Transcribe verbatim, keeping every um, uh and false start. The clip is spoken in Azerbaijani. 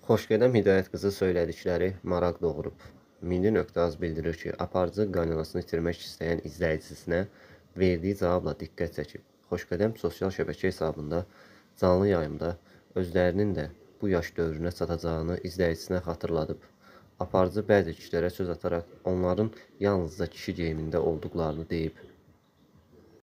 Xoşgədəm Hidayət qızı söylədikləri maraq doğurub. Milli.az bildirir ki, aparıcı qaynanasını itirmək istəyən izləyicisinə verdiyi cavabla diqqət çəkib. Xoşgədəm sosial şəbəkə hesabında canlı yayımda özlərinin də bu yaş dövrünə çatacağını izləyicisinə xatırladıb. Aparıcı bəzi kişilərə söz ataraq onların yalnızca kişi geyimində olduqlarını deyib.